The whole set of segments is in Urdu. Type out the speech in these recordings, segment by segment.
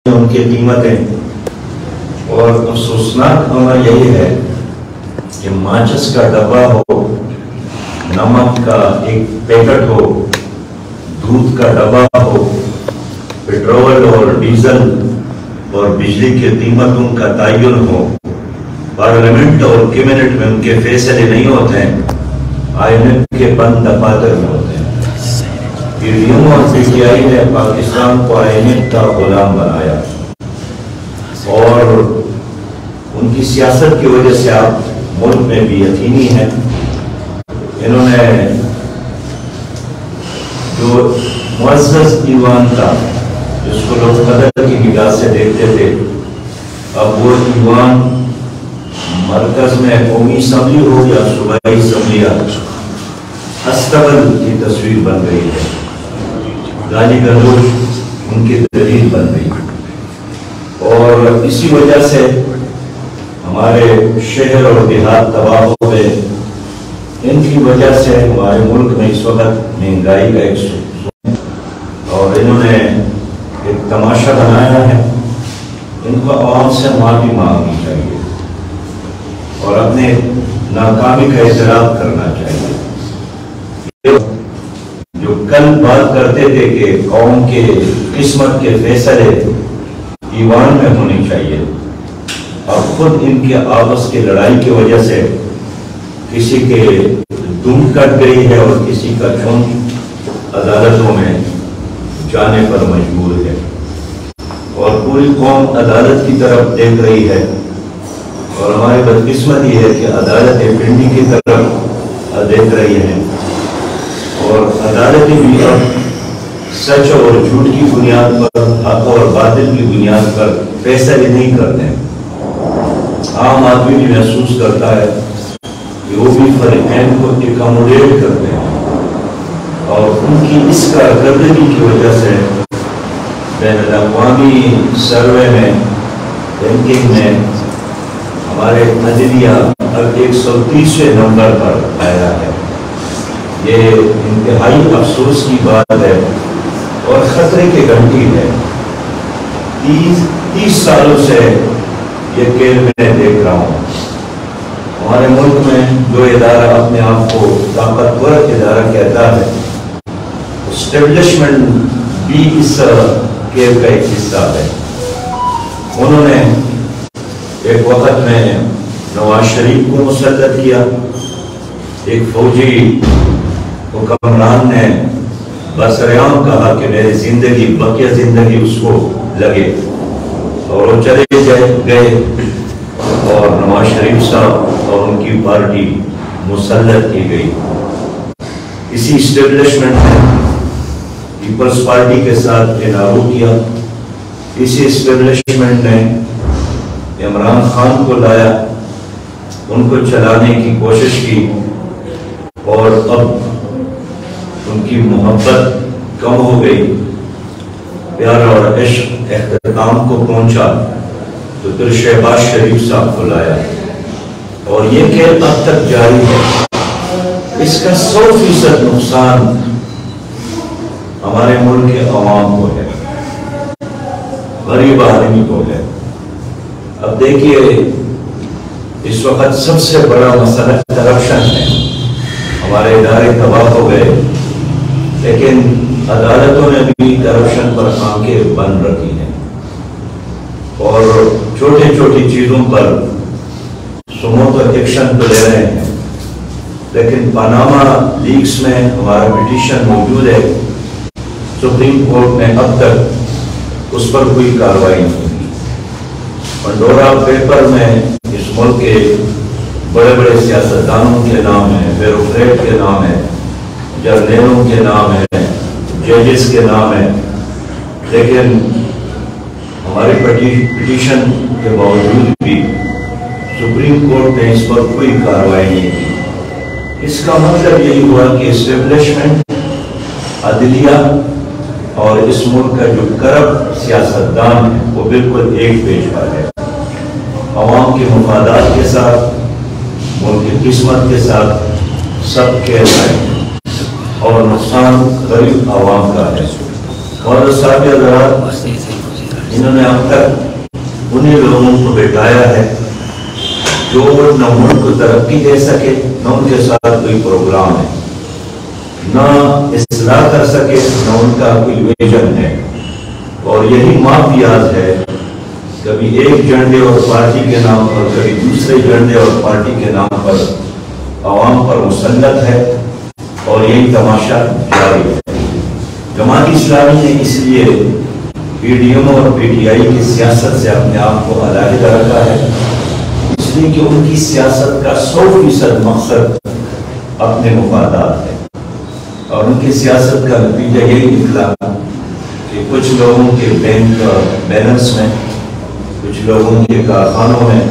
ان کی قیمتیں، اور افسوسناک امر یہی ہے کہ ماچس کا ڈبہ ہو، نمک کا ایک پیکٹ ہو، دودھ کا ڈبہ ہو، پیٹرول اور ڈیزل اور بجلی کی قیمتوں کا تعین ہو، پارلیمنٹ اور کیبنٹ میں ان کے فیصلے نہیں ہوتے ہیں، IMF کے بند دفاتر میں ہوتے ہیں۔ PDM اور PTI نے پاکستان کو IMF کا غلام بنایا، اور ان کی سیاست کی وجہ سے آپ ملک میں بھی یقینی ہیں۔ انہوں نے جو معزز ایوان تھا، جس کو لوگ قدر کی نگاہ سے دیکھتے تھے، اب وہ ایوان مرکز میں قومی اسمبلی ہو یا صوبائی اسمبلیاں، استبل کی تصویر بن گئی ہے، گالی گلوچ ان کی دلیل بن گئی، اور اسی وجہ سے ہمارے شہر اور دیہات تباہ ہو گئے۔ ان کی وجہ سے ہمارے ملک میں اس وقت مہنگائی کا ایک سوچ، اور انہوں نے ایک تماشا بنایا ہے۔ ان کو عوام سے معافی مانگنی چاہیے اور اپنے ناکامی کا اعتراف کرنا چاہیے۔ جو کل بات کرتے تھے کہ قوم کے قسمت کے فیصلے ایوان میں ہونے چاہیے، اور خود ان کے آپس کی لڑائی کی وجہ سے کسی کے دم کٹ گئی ہے اور کسی کا خون عدالتوں میں جانے پر مجبور ہے، اور پوری قوم عدالت کی طرف دیکھ رہی ہے، اور ہماری بدقسمتی ہے کہ عدالتیں پنڈی کی طرف دیکھ رہی ہیں، اور عدالتیں بھی اب سچ اور جھوٹ کی بنیاد پر، حق اور باطل کی بنیاد پر فیصلے نہیں کرتے ہیں۔ عام آدمی بھی محسوس کرتا ہے کہ وہ بھی فریقین کو اکاموڈیٹ کرتے ہیں، اور ان کی اس کارکردگی کی وجہ سے بین الاقوامی سروے میں، رینکنگ میں ہمارے عدلیہ اب 130ویں نمبر پر آیا ہے۔ یہ انتہائی افسوس کی بات ہے اور خطرے کی گھنٹی ہے۔ 30 سالوں سے یہ کھیل میں دیکھ رہا ہوں۔ ہمارے ملک میں جو ادارہ اپنے آپ کو طاقتور ادارہ کہتا ہے، اسٹیبلشمنٹ بھی اس کھیل کا ایک حصہ ہے۔ انہوں نے ایک وقت میں نواز شریف کو مسلط کیا، ایک فوجی حکمران نے بسریام کہا کہ میری زندگی، بقیہ زندگی اس کو لگے، اور وہ چلے گئے، اور نواز شریف صاحب اور ان کی پارٹی مسلط کی گئی۔ اسی اسٹیبلشمنٹ نے پیپلز پارٹی کے ساتھ انارو کیا، اسی اسٹیبلشمنٹ نے عمران خان کو لایا، ان کو چلانے کی کوشش کی، اور اب ان کی محبت کم ہو گئی، پیار اور عشق اختتام کو پہنچا، تو پھر شہباز شریف صاحب کو لایا، اور یہ کھیل اب تک جاری ہے۔ اس کا 100% نقصان ہمارے ملک کے عوام کو ہے، غریب آدمی کو ہے۔ اب دیکھیے، اس وقت سب سے بڑا مسئلہ کرپشن ہے۔ ہمارے ادارے تباہ ہو گئے، لیکن عدالتوں نے بھی کرپشن پر آنکھیں بند رکھی ہیں، اور چھوٹی چھوٹی چیزوں پر سمو تو ایکشن تو لے رہے ہیں، لیکن پاناما لیکس میں ہمارا پٹیشن موجود ہے، سپریم کورٹ نے اب تک اس پر کوئی کارروائی نہیں کی۔ پنڈورا پیپر میں اس ملک کے بڑے بڑے سیاستدانوں کے نام ہیں، بیوروکریٹ کے نام ہیں، جرنیلوں کے نام ہیں، ججز کے نام ہیں، لیکن ہماری پٹیشن کے باوجود بھی سپریم کورٹ نے اس پر کوئی کارروائی نہیں کی۔ اس کا مطلب یہی ہوا کہ اسٹیبلشمنٹ، عدلیہ اور اس ملک کا جو کرپٹ سیاستدان ہے وہ بالکل ایک پیج پر ہے۔ عوام کے مفادات کے ساتھ، ملک کی قسمت کے ساتھ سب کھیل رہے ہیں، اور نقصان غریب عوام کا ہے۔ اور ساتھ حضرات، انہوں نے اب تک انہیں لوگوں کو بٹھایا ہے جو نہ ملک کو ترقی دے سکے، نہ ان کے ساتھ کوئی پروگرام ہے، نہ اصلاح کر سکے، نہ ان کا کوئی ویژن ہے۔ اور یہی مافیاز ہے، کبھی ایک جھنڈے اور پارٹی کے نام پر، کبھی دوسرے جھنڈے اور پارٹی کے نام پر عوام پر مسلط ہے، اور یہی تماشا جاری ہے۔ جماعت اسلامی نے اس لیے پی ڈی ایم اور پی ٹی آئی کی سیاست سے اپنے آپ کو علیحدہ رکھا ہے، اس لیے کہ ان کی سیاست کا 100% مقصد اپنے مفادات ہے، اور ان کی سیاست کا نتیجہ یہی نکلا کہ کچھ لوگوں کے بینک بیلنس میں، کچھ لوگوں کے کارخانوں میں،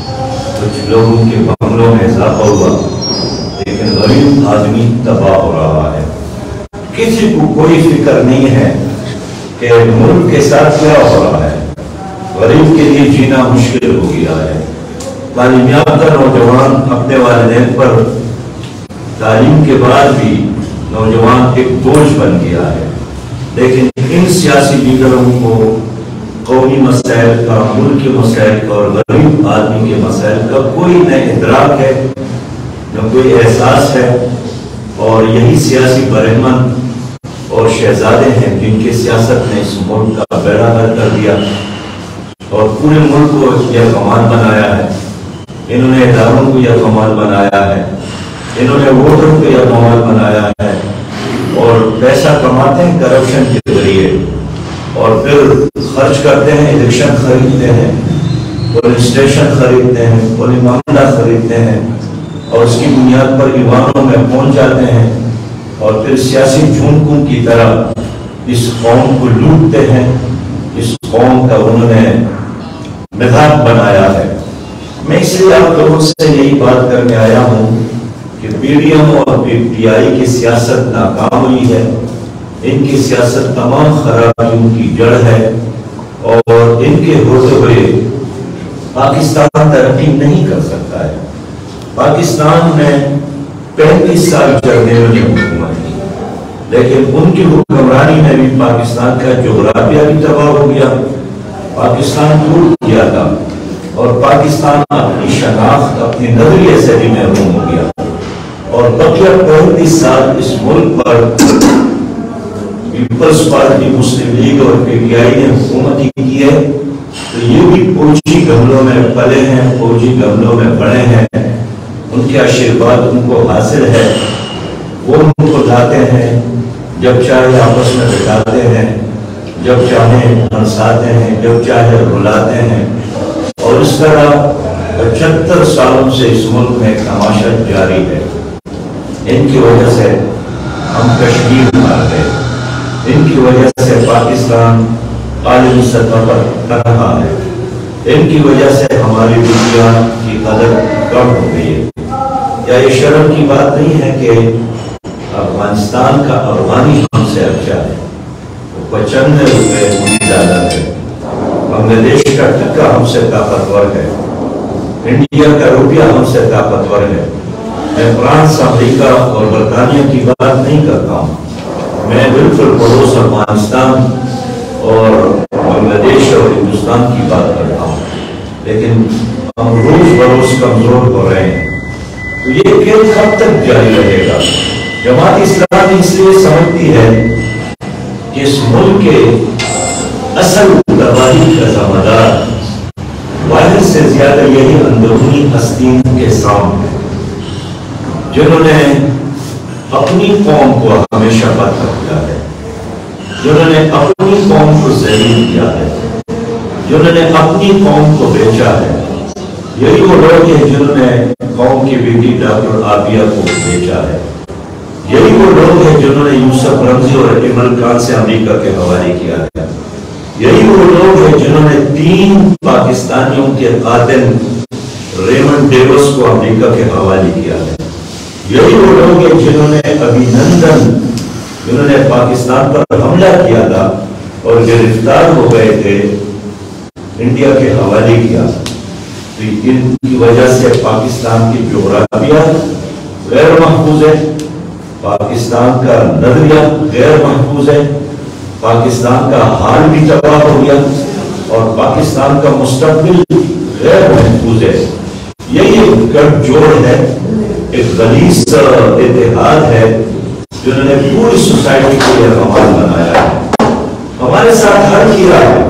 کچھ لوگوں کے بنگلوں میں اضافہ ہوا، لیکن غریب آدمی تباہ ہو رہا ہے۔ کسی کو کوئی فکر نہیں ہے کہ ملک کے ساتھ کیا ہو رہا ہے۔ غریب کے لیے جینا مشکل ہو گیا ہے۔ تعلیم یافتہ نوجوان اپنے والدین پر تعلیم کے بعد بھی نوجوان ایک بوجھ بن گیا ہے، لیکن ان سیاسی لیڈروں کو قومی مسائل کا، ملک کے مسائل کا اور غریب آدمی کے مسائل کا کوئی نہ ادراک ہے، نہ کوئی احساس ہے، اور یہی سیاسی برہمن اور شہزادے ہیں جن کی سیاست نے اس ملک کا بیڑا غرق کر دیا اور پورے ملک کو یکمان بنایا ہے۔ انہوں نے اداروں کو یکمان بنایا ہے، انہوں نے ووٹروں کو یکمان بنایا ہے، اور پیسہ کماتے ہیں کرپشن کے ذریعے، اور پھر خرچ کرتے ہیں، الیکشن خریدتے ہیں، پولیس اسٹیشن خریدتے ہیں، پولیس معاملہ خریدتے ہیں، اور اس کی بنیاد پر ایوانوں میں پہنچ جاتے ہیں، اور پھر سیاسی جھونکوں کی طرح اس قوم کو لوٹتے ہیں۔ اس قوم کا انہوں نے مذاق بنایا ہے۔ میں اس لیے آپ لوگوں سے یہی بات کرنے آیا ہوں کہ پی ڈی ایم اور پی ٹی آئی کی سیاست ناکام ہوئی ہے، ان کی سیاست تمام خرابیوں کی جڑ ہے، اور ان کے ہوتے ہوئے پاکستان ترقی نہیں کر سکتا ہے۔ پاکستان میں 35 سال چلنے والی حکومت تھی، لیکن ان کی حکمرانی میں بھی پاکستان کا جغرافیہ بھی تباہ ہو گیا، پاکستان ٹوٹ گیا تھا، اور پاکستان اپنی شناخت، اپنی نظریے سے بھی محروم ہو گیا، اور بقیہ 35 سال اس ملک پر پیپلز پارٹی، مسلم لیگ اور پی ٹی آئی نے حکومت کی ہے، تو یہ بھی فوجی گملوں میں پلے ہیں، فوجی گملوں میں بڑے ہیں، ان کے آشیرواد ان کو حاصل ہے، وہ ان کو لاتے ہیں، جب چاہے آپس میں بٹھاتے ہیں، جب چاہے ہنساتے ہیں، جب چاہے رلاتے ہیں، اور اس طرح 75 سالوں سے اس ملک میں تماشا جاری ہے۔ ان کی وجہ سے ہم کشمیر مار گئے، ان کی وجہ سے پاکستان عالمی سطح پر تنہا ہے، ان کی وجہ سے ہماری دنیا کی قدر کم ہو گئی ہے۔ کیا یہ شرم کی بات نہیں ہے کہ افغانستان کا افغانی ہم سے اچھا ہے، 95 روپے زیادہ ہے، بنگلہ دیش کا ٹکا ہم سے طاقتور ہے، انڈیا کا روپیہ ہم سے طاقتور ہے۔ میں فرانس، امریکہ اور برطانیہ کی بات نہیں کرتا ہوں، میں بالکل پڑوس افغانستان اور بنگلہ دیش اور ہندوستان کی بات کرتا ہوں، لیکن ہم روز بروز کمزور ہو رہے ہیں۔ تو یہ کھیل کب تک جاری رہے گا؟ جماعت اسلامی اس لیے سمجھتی ہے کہ اس ملک کے اصل تباہی کا ذمہ دار واحد سے زیادہ یہی اندرونی ہستیوں کے سامنے، جنہوں نے اپنی قوم کو ہمیشہ بات کیا ہے، جنہوں نے اپنی قوم کو ذلیل کیا ہے، جنہوں نے اپنی قوم کو بیچا ہے۔ یہی وہ لوگ ہیں جنہوں نے قوم کی بیٹی ڈاکٹر عافیہ کو بیچا ہے، یہی وہ لوگ ہیں جنہوں نے یوسف رمزی اور عمران خان سے امریکہ کے حوالے کیا ہے، یہی وہ لوگ ہیں جنہوں نے 3 پاکستانیوں کے قاتل ریمنڈ ڈیوس کو امریکہ کے حوالے کیا ہے، یہی وہ لوگ ہیں جنہوں نے ابھینندن، جنہوں نے پاکستان پر حملہ کیا تھا اور گرفتار ہو گئے تھے، انڈیا کے حوالے کیا۔ تو ان کی وجہ سے پاکستان کی جغرافیہ غیر محفوظ ہے، پاکستان کا نظریہ غیر محفوظ ہے، پاکستان کا حال بھی تباہ ہو گیا، اور پاکستان کا مستقبل غیر محفوظ ہے. یہی گٹھ جوڑ ہے، ایک غلیظ اتحاد ہے جنہوں نے پوری سوسائٹی کو یہ کمال بنایا ہے. ہمارے ساتھ ہر کیا ہے.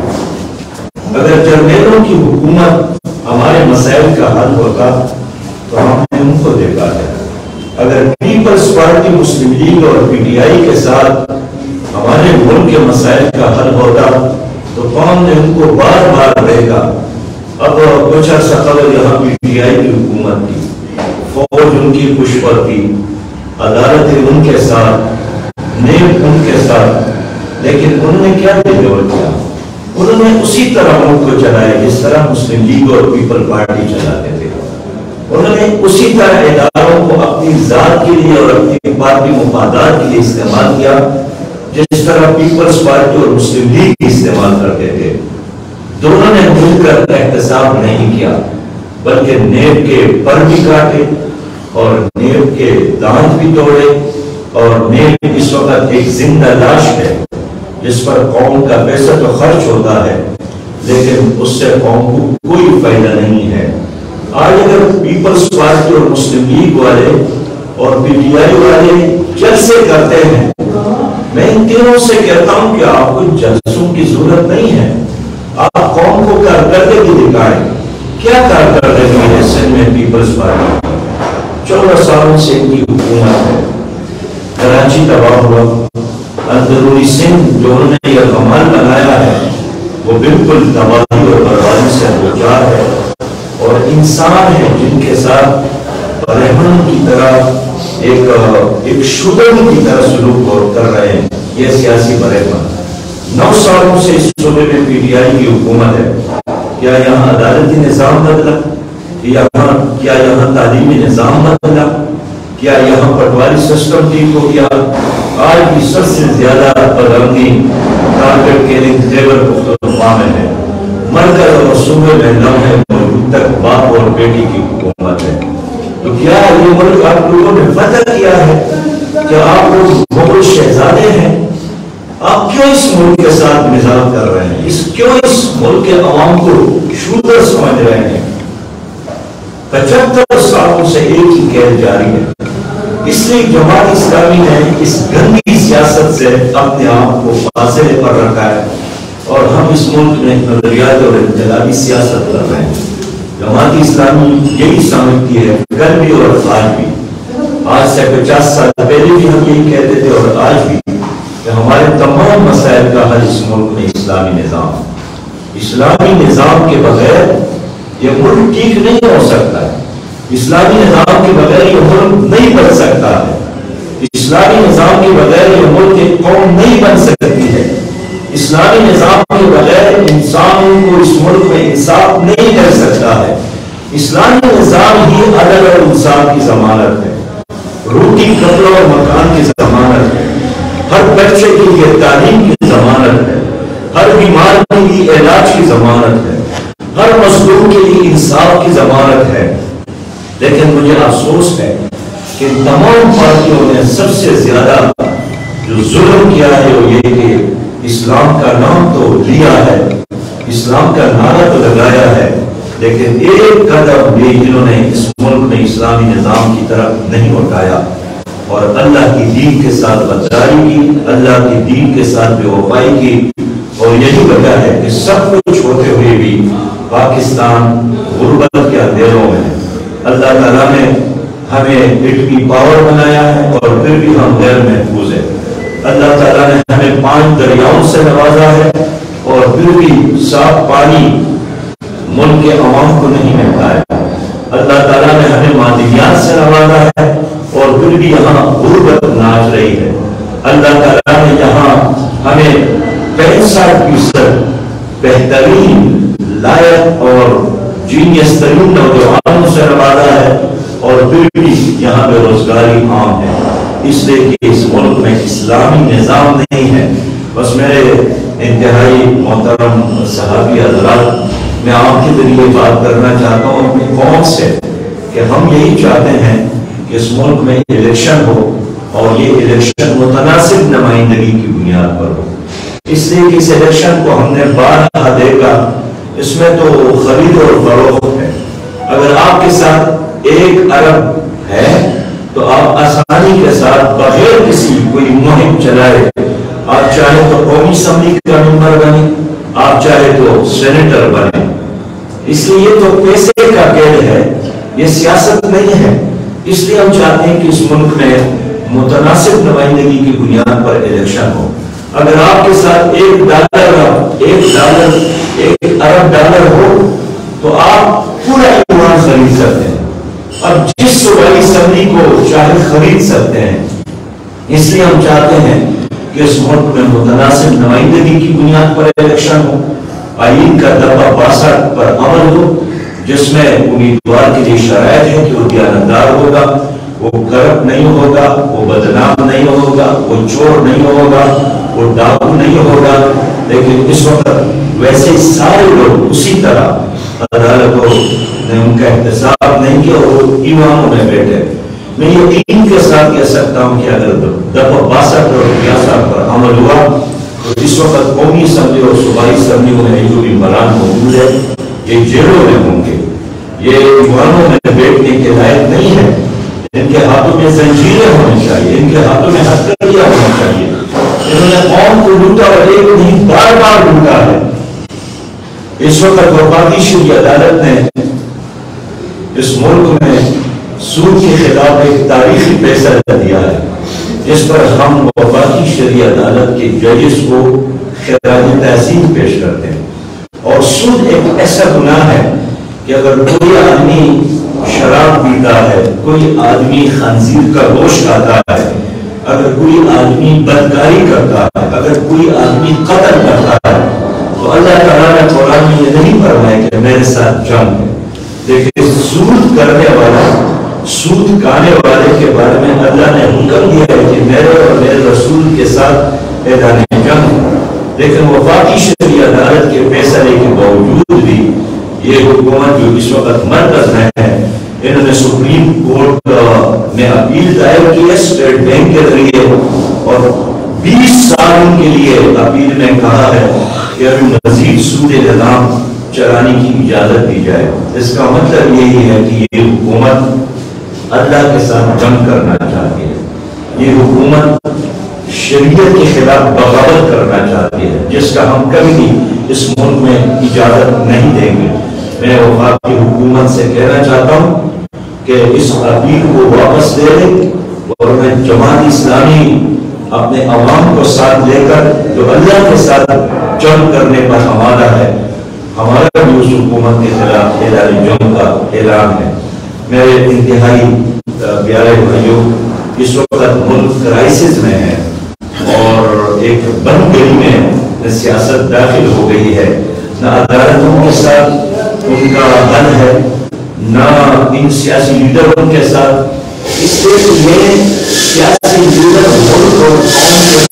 اگر جرنیلوں کی حکومت ہمارے مسائل کا حل ہوتا تو ہم نے ان کو دیکھا ہے. اگر پیپلز پارٹی، مسلم لیگ اور پی ٹی آئی کے ساتھ ہمارے ملک کے مسائل کا حل ہوتا تو قوم نے ان کو بار بار دیکھا. اب کچھ عرصہ قبل یہاں پی ٹی آئی کی حکومت تھی، فوج ان کی پش پر تھی، عدالتیں ان کے ساتھ، نیب ان کے ساتھ، لیکن انہوں نے کیا جوڑ کیا؟ انہوں نے اسی طرح ملک کو چلایا جس طرح مسلم لیگ اور پیپل پارٹی چلاتے تھے. انہوں نے اسی طرح اداروں کو اپنی ذات کے لیے اور اپنی پارٹی مفادات کے لیے استعمال کیا جس طرح پیپلز پارٹی اور مسلم لیگ استعمال کرتے تھے. دونوں نے مل کر احتساب نہیں کیا بلکہ نیب کے پر بھی کاٹے اور نیب کے دانت بھی توڑے. اور نیب اس وقت ایک زندہ لاش ہے جس پر قوم کا پیسہ تو خرچ ہوتا ہے لیکن اس سے قوم کو کوئی فائدہ نہیں ہے. آج اگر پیپلز پارٹی اور مسلم لیگ والے اور پی ٹی آئی والے جلسے کرتے ہیں، میں ان تینوں سے کہتا ہوں کہ آپ کو جلسوں کی ضرورت نہیں ہے. آپ قوم کو کارکردگی دکھائیں. کیا کارکردگی ہے سندھ میں پیپلز پارٹی؟ 14 سالوں سے ان کی حکومت ہے. کراچی تباہ ہوا، اندرونی سندھ جو انہوں نے یہ کمال بنایا ہے وہ بالکل تباہی اور بربادی سے دوچار ہے. اور انسان ہیں جن کے ساتھ برہمن کی طرح ایک شودر کی طرح سلوک کر رہے ہیں یہ سیاسی برہمن. 9 سالوں سے اس صوبے میں پی ٹی آئی کی حکومت ہے. کیا یہاں عدالتی نظام بدلا؟ کیا یہاں تعلیمی نظام بدلا؟ کیا یہاں پٹواری سسٹم ٹھیک ہو گیا؟ آج بھی سب سے زیادہ بدامنی ٹارگٹ کیلنگ خیبر پختونخوا میں ہے. مرکز اور صوبے میں لمحے موجود تک باپ اور بیٹی کی حکومت ہے. تو کیا یہ ملک آپ لوگوں نے فتح کیا ہے؟ کیا آپ لوگ مغل شہزادے ہیں؟ آپ کیوں اس ملک کے ساتھ مزاح کر رہے ہیں؟ کیوں اس ملک کے عوام کو شودر سمجھ رہے ہیں؟ 75 سالوں سے ایک ہی قید جاری ہے. اس لیے جماعت اسلامی نے اس گندی سیاست سے اپنے آپ کو فاصلے پر رکھا ہے اور ہم اس ملک میں نظریات اور انقلابی سیاست کر رہے ہیں. جماعت اسلامی یہی سمجھتی ہے کل بھی اور آج بھی، آج سے 50 سال پہلے بھی ہم یہی کہتے تھے اور آج بھی، کہ ہمارے تمام مسائل کا حل اس ملک میں اسلامی نظام کے بغیر یہ ملک ٹھیک نہیں ہو سکتا ہے. اسلامی نظام کے بغیر یہ ملک نہیں بن سکتا ہے. اسلامی نظام کے بغیر یہ ملک ایک قوم نہیں بن سکتی ہے. اسلامی نظام کے بغیر انسانوں کو اس ملک میں انصاف نہیں کر سکتا ہے. اسلامی نظام ہی عدل اور انصاف کی ضمانت ہے، روٹی کپڑوں اور مکان کی ضمانت ہے، ہر بچے کے لیے تعلیم کی ضمانت ہے، ہر بیمار کے لیے علاج کی ضمانت ہے، ہر مظلوم کے لیے انصاف کی ضمانت ہے. لیکن مجھے افسوس ہے کہ تمام پارٹیوں نے سب سے زیادہ جو ظلم کیا ہے وہ یہ کہ اسلام کا نام تو لیا ہے، اسلام کا نعرہ تو لگایا ہے، لیکن ایک قدم بھی جنہوں نے اس ملک میں اسلامی نظام کی طرف نہیں اٹھایا اور اللہ کی دین کے ساتھ غداری کی، اللہ کی دین کے ساتھ بے وفائی کی. اور یہی وجہ ہے کہ سب کچھ ہوتے ہوئے بھی پاکستان غربت کے اندھیروں میں ہے. اللہ تعالیٰ نے ہمیں ایٹمی پاور بنایا ہے اور پھر بھی ہم غیر محفوظ ہیں. اللہ تعالیٰ نے ہمیں 5 دریاؤں سے نوازا ہے اور پھر بھی صاف پانی ملک کے عوام کو نہیں ملتا ہے. اللہ تعالیٰ نے ہمیں معدنیات سے نوازا ہے اور پھر بھی یہاں غربت ناچ رہی ہے. اللہ تعالیٰ نے یہاں ہمیں 65% بہترین لائق اور جینیس ترین نوجوانوں سے نوازا ہے اور پھر بھی یہاں بے روزگاری عام ہے. اس لیے کہ اس ملک میں اسلامی نظام نہیں ہے. بس میرے انتہائی محترم صحابی حضرات، میں آپ کے ذریعے بات کرنا چاہتا ہوں اپنی قوم سے کہ ہم یہی چاہتے ہیں کہ اس ملک میں الیکشن ہو اور یہ الیکشن متناسب نمائندگی کی بنیاد پر ہو. اس لیے کہ اس الیکشن کو ہم نے بارہا دیکھا، اس میں تو خرید اور فروخت ہے۔ اگر آپ کے ساتھ 1 ارب ہے تو آپ آسانی کے ساتھ بغیر کسی کوئی مہم چلائے، آپ چاہے تو قومی اسمبلی کا ممبر بنے، آپ چاہے تو سینیٹر بنے۔ اس لیے یہ تو پیسے کا کھیل ہے، یہ سیاست نہیں ہے۔ اس لیے ہم چاہتے ہیں کہ اس ملک میں متناسب نمائندگی کی بنیاد پر الیکشن ہو۔ اگر آپ کے ساتھ $1 ارب ڈالر ہو تو آپ پورا ایوان خرید سکتے ہیں، اب جس صوبائی اسمبلی کو چاہے خرید سکتے ہیں۔ اس لیے ہم چاہتے ہیں کہ اس ملک میں متناسب نمائندگی کی بنیاد پر الیکشن ہو، آئین کا دفعہ 62 پر عمل ہو، جس میں امیدوار کے لیے شرائط ہے کہ وہ دیانتدار ہوگا، وہ کرپٹ نہیں ہوگا، وہ بدنام نہیں ہوگا، وہ چور نہیں ہوگا، وہ ڈاکو نہیں ہوگا۔ لیکن اس وقت ویسے سارے لوگ اسی طرح عدالتوں نے ان کا احتساب نہیں کیا اور وہ ایوانوں میں بیٹھے۔ میں یقین کے ساتھ کہہ سکتا ہوں کہ اگر دفعہ 62 اور 63 پر عمل ہوا تو اس وقت قومی اسمبلی اور صوبائی اسمبلیوں میں جو بھی ممبران موجود ہے یہ جیلوں میں ہوں گے، یہ ایوانوں میں بیٹھنے کے لائق نہیں ہے۔ ان کے ہاتھوں میں زنجیریں ہونی چاہیے، ان کے ہاتھوں میں ہتھکڑیاں ہونی چاہیے۔ انہوں نے قوم کو لوٹا اور ایک نہیں بار بار لوٹا ہے۔ اس وقت وفاقی شرعی عدالت نے اس ملک میں سود کے خلاف ایک تاریخی فیصلہ دیا ہے، جس پر ہم وفاقی شرعی عدالت کے ججز کو خراج تحسین پیش کرتے ہیں۔ اور سود ایک ایسا گناہ ہے کہ اگر کوئی آدمی شراب پیتا ہے، کوئی آدمی خنزیر کا گوشت کھاتا ہے، اگر کوئی آدمی بدکاری کرتا ہے، اگر کوئی آدمی قتل کرتا ہے، تو اللہ تعالیٰ نے قرآن میں یہ نہیں فرمایا کہ میرے ساتھ جنگ ہے۔ لیکن سود کرنے والا، سود کھانے والے کے بارے میں اللہ نے حکم دیا ہے کہ میرے اور میرے رسول کے ساتھ اعلان جنگ۔ لیکن وفاقی شرعی عدالت کے فیصلے کے باوجود بھی یہ حکومت جو اس وقت مرکز میں ہے، انہوں نے سپریم کورٹ میں اپیل دائر کی ہے اسٹیٹ بینک کے ذریعے، اور 20 سال کے لیے اپیل میں کہا ہے کہ ابھی مزید سود نظام چلانے کی اجازت دی جائے۔ اس کا مطلب یہی ہے کہ یہ حکومت اللہ کے ساتھ جنگ کرنا چاہتی ہے، یہ حکومت شریعت کے خلاف بغاوت کرنا چاہتی ہے، جس کا ہم کبھی بھی اس ملک میں اجازت نہیں دیں گے۔ میں وفاقی حکومت سے کہنا چاہتا ہوں کہ اس اپیل کو واپس لے لیں، اور میں جماعت اسلامی اپنے عوام کو ساتھ لے کر جو اللہ کے ساتھ جنگ کرنے پر آمادہ ہے، ہمارا بھی اس حکومت کے خلاف اعلان جنگ کا اعلان ہے۔ میرے انتہائی پیارے بھائیوں، اس وقت ملک کرائسس میں ہے اور ایک بند گلی میں سیاست داخل ہو گئی ہے، نہ عدالتوں کے ساتھ ان کا حل ہے، نہ ان سیاسی لیڈروں کے ساتھ۔ اس لیے یہ سیاسی لیڈر ملک اور قوم کے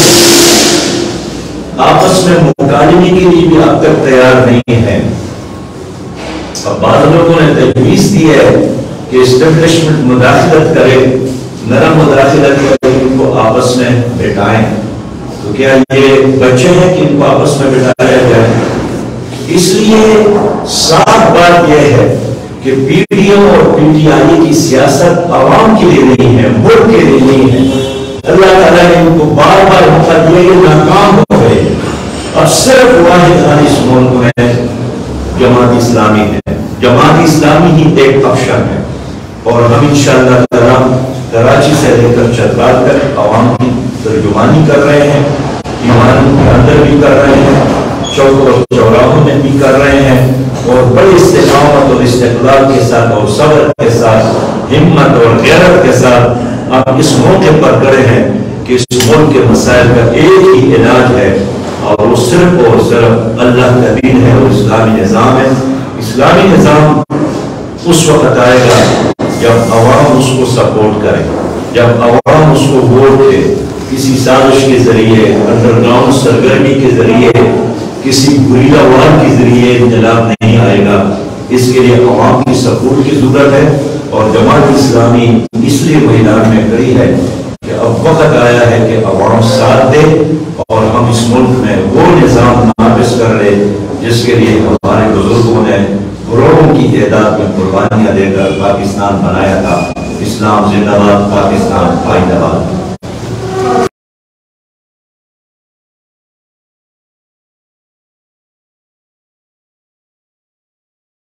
آپس میں مکالمے کے لیے بھی اب تک تیار نہیں ہے۔ اب بعض لوگوں نے تجویز دی ہے کہ اسٹیبلشمنٹ مداخلت کرے، نرم مداخلت کرے، ان کو آپس میں بٹھائیں۔ تو کیا یہ بچے ہیں کہ ان کو آپس میں بٹھایا جائے؟ اس لیے صاف بات یہ ہے کہ پی ٹی ایم اور پی ٹی آئی کی سیاست عوام کے لیے نہیں ہے، ملک کے لیے نہیں ہے۔ اللہ تعالیٰ نے ان کو بار بار موقع دیا، یہ ناکام ہو گئے۔ اب صرف واحد حال اس ملک میں جماعت اسلامی ہے، جماعت اسلامی ہی ایک آپشن ہے، اور ہم انشاءاللہ تعالیٰ کراچی سے لے کر چترال تک عوام کی ترجمانی کر رہے ہیں، ایمان کے اندر بھی کر رہے ہیں، چوک اور چوراہوں میں بھی کر رہے ہیں، اور بڑی استقامت اور استقلال کے ساتھ اور صبر کے ساتھ، ہمت اور غیرت کے ساتھ آپ اس موقع پر کھڑے ہیں کہ اس ملک کے مسائل کا ایک ہی علاج ہے، اور وہ صرف اور صرف اللہ کا دین ہے اور اسلامی نظام ہے۔ اسلامی نظام اس وقت آئے گا جب عوام اس کو سپورٹ کرے، جب عوام اس کو ووٹ دے۔ کسی سازش کے ذریعے، انڈر گراؤنڈ سرگرمی کے ذریعے، کسی گریلا وار کے ذریعے انقلاب نہیں آئے گا۔ اس کے لیے عوام کی سپورٹ کی ضرورت ہے، اور جماعت اسلامی اس لیے میدان میں کھڑی ہے کہ اب وقت آیا ہے کہ عوام ساتھ دے اور ہم اس ملک میں وہ نظام نافذ کر لے جس کے لیے ہمارے بزرگوں نے کروڑوں کی تعداد میں قربانیاں دے کر پاکستان بنایا تھا۔ اسلام زندہ باد، پاکستان پائندہ باد۔